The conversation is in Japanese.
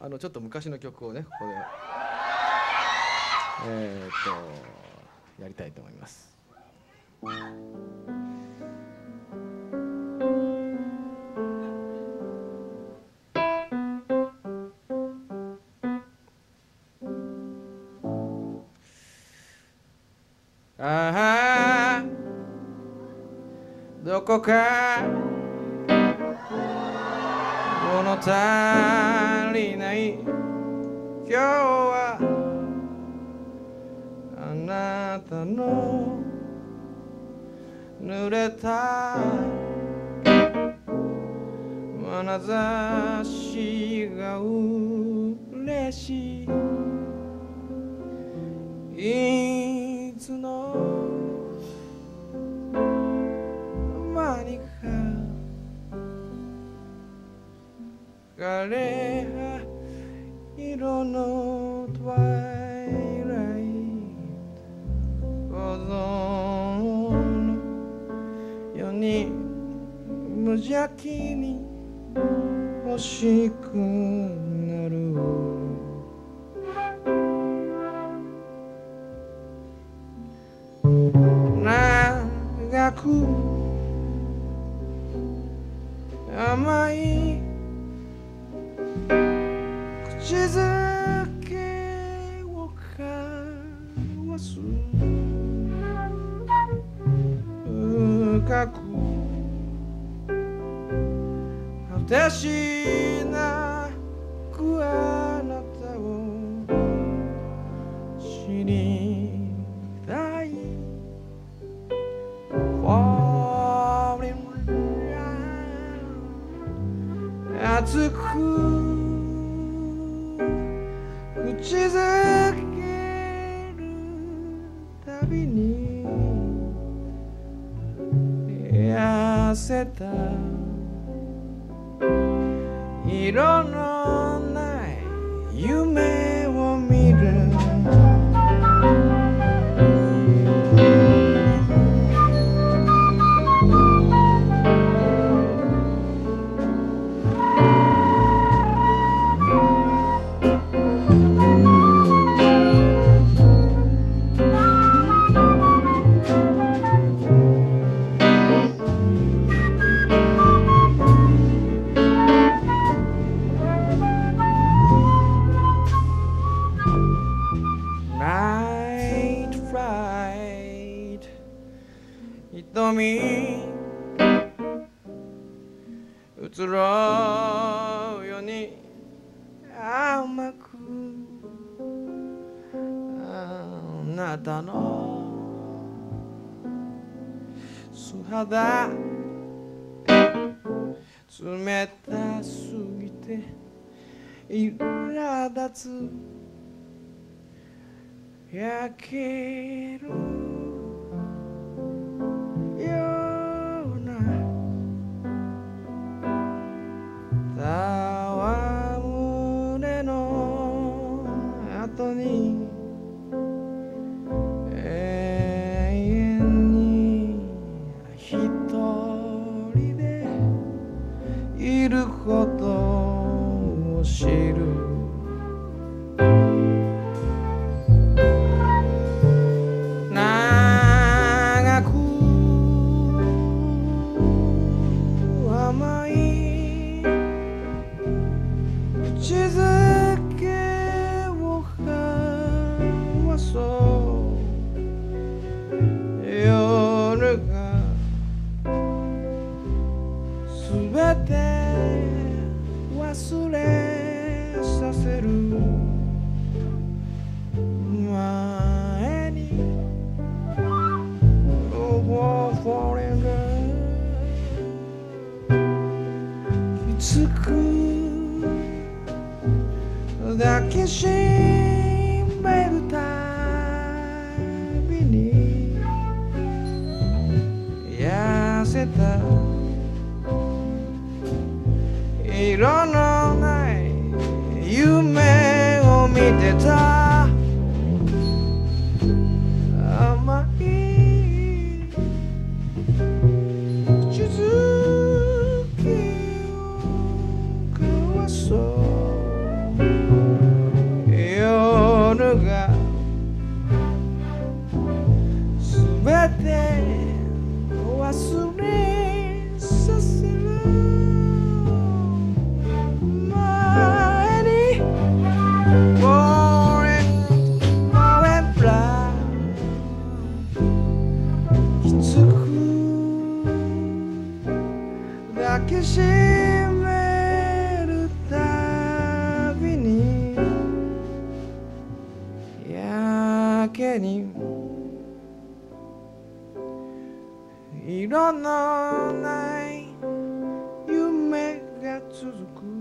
ちょっと昔の曲をねここでやりたいと思います。ああどこか物足りない今日はあなたの濡れた眼差しが嬉しいいつの間にか枯れ葉色のトワイライト小僧のように無邪気に欲しくなる長く甘い口づけを交わす深く果てしなくあなたを知りたい Falling down 熱く口づけるたびに痩せた色のない夢を見る瞳移ろうように甘くあなたの素肌冷たすぎて苛立つ焼けるような戯れの後に永遠に一人でいることを知る口づけを交わそう夜がすべて忘れさせる前に Oh, falling down いつく抱きしめるたびに痩せた色のない夢を見てた甘い口づけを交わそう上に色のない夢が続く